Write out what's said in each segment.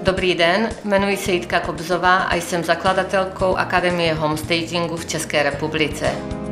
Dobrý den, jmenuji se Jitka Kobzová a jsem zakladatelkou Akademie homestagingu v České republice.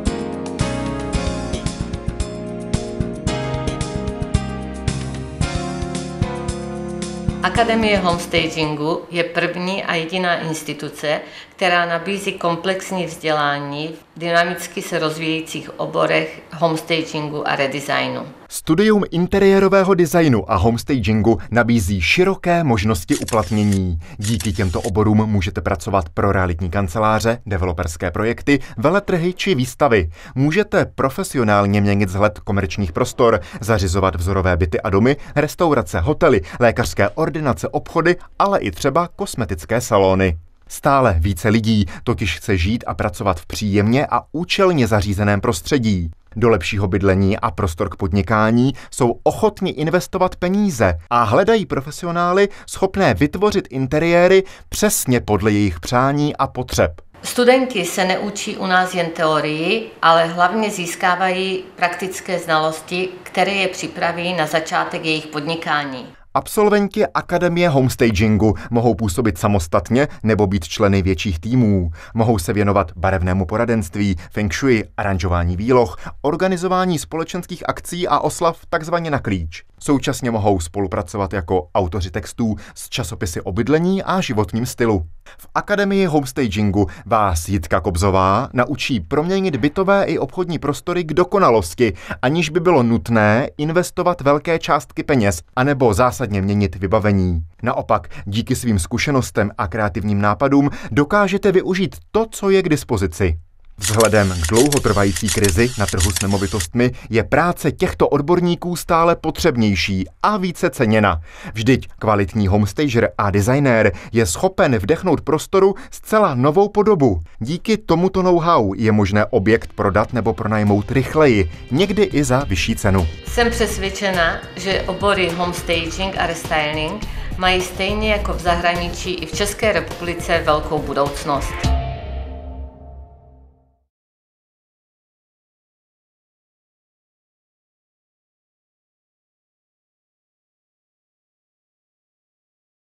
Akademie homestagingu je první a jediná instituce, která nabízí komplexní vzdělání v dynamicky se rozvíjejících oborech homestagingu a redesignu. Studium interiérového designu a homestagingu nabízí široké možnosti uplatnění. Díky těmto oborům můžete pracovat pro realitní kanceláře, developerské projekty, veletrhy či výstavy. Můžete profesionálně měnit vzhled komerčních prostor, zařizovat vzorové byty a domy, restaurace, hotely, lékařské ordinace, obchody, ale i třeba kosmetické salony. Stále více lidí totiž chce žít a pracovat v příjemně a účelně zařízeném prostředí. Do lepšího bydlení a prostor k podnikání jsou ochotni investovat peníze a hledají profesionály schopné vytvořit interiéry přesně podle jejich přání a potřeb. Studenti se neučí u nás jen teorii, ale hlavně získávají praktické znalosti, které je připraví na začátek jejich podnikání. Absolventi Akademie homestagingu mohou působit samostatně nebo být členy větších týmů. Mohou se věnovat barevnému poradenství, feng shui, aranžování výloh, organizování společenských akcí a oslav takzvaně na klíč. Současně mohou spolupracovat jako autoři textů s časopisy o bydlení a životním stylu. V Akademii homestagingu vás Jitka Kobzová naučí proměnit bytové i obchodní prostory k dokonalosti, aniž by bylo nutné investovat velké částky peněz anebo zásadně měnit vybavení. Naopak, díky svým zkušenostem a kreativním nápadům dokážete využít to, co je k dispozici. Vzhledem k dlouhotrvající krizi na trhu s nemovitostmi je práce těchto odborníků stále potřebnější a více ceněna. Vždyť kvalitní homestager a designér je schopen vdechnout prostoru zcela novou podobu. Díky tomuto know-how je možné objekt prodat nebo pronajmout rychleji, někdy i za vyšší cenu. Jsem přesvědčena, že obory homestaging a restyling mají stejně jako v zahraničí i v České republice velkou budoucnost.